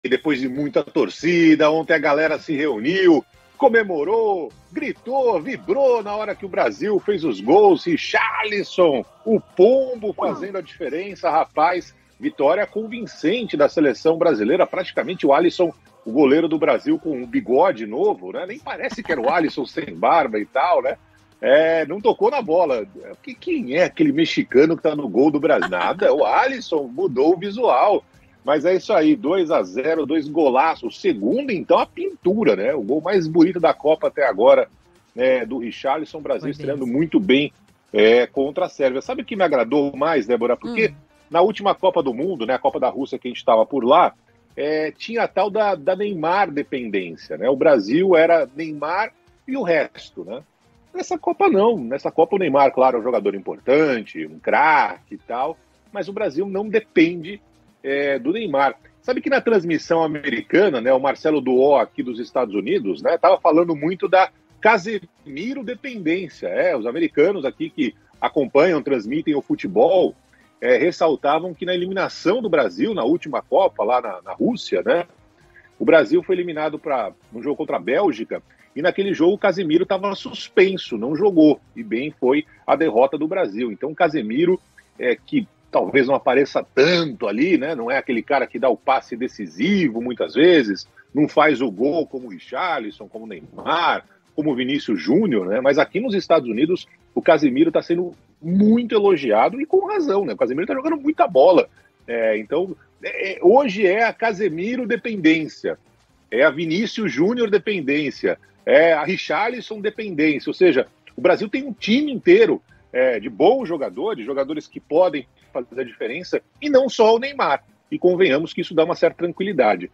depois de muita torcida, ontem a galera se reuniu, comemorou, gritou, vibrou na hora que o Brasil fez os gols. Richarlison, o pombo fazendo a diferença, rapaz. Vitória convincente da seleção brasileira, praticamente o Alisson, o goleiro do Brasil com um bigode novo, né? Nem parece que era o Alisson sem barba e tal, né? Não tocou na bola. Quem é aquele mexicano que tá no gol do Brasil? Nada, o Alisson mudou o visual. Mas é isso aí, 2-0, 2 golaços. O segundo, então, a pintura, né? O gol mais bonito da Copa até agora, né, do Richarlison. O Brasil estreando muito bem contra a Sérvia. Sabe o que me agradou mais, Débora? Porque na última Copa do Mundo, né, a Copa da Rússia que a gente estava por lá, tinha a tal da Neymar dependência, né? O Brasil era Neymar e o resto, né? Nessa Copa não. Nessa Copa o Neymar, claro, é um jogador importante, um craque e tal, mas o Brasil não depende do Neymar. Sabe que na transmissão americana, né, o Marcelo Duó aqui dos Estados Unidos, né, estava falando muito da Casemiro dependência. Os americanos aqui que acompanham, transmitem o futebol, ressaltavam que na eliminação do Brasil, na última Copa, lá na Rússia, né, o Brasil foi eliminado no jogo contra a Bélgica, e naquele jogo o Casemiro estava suspenso, não jogou, e bem foi a derrota do Brasil. Então o Casemiro, que talvez não apareça tanto ali, né? Não é aquele cara que dá o passe decisivo muitas vezes, não faz o gol como o Richarlison, como o Neymar, como o Vinícius Júnior, né? Mas aqui nos Estados Unidos o Casemiro está sendo muito elogiado e com razão, né? O Casemiro está jogando muita bola. Então, hoje é a Casemiro dependência, é a Vinícius Júnior dependência, é a Richarlison dependência, ou seja, o Brasil tem um time inteiro de bons jogadores que podem fazer a diferença, e não só o Neymar. E convenhamos que isso dá uma certa tranquilidade.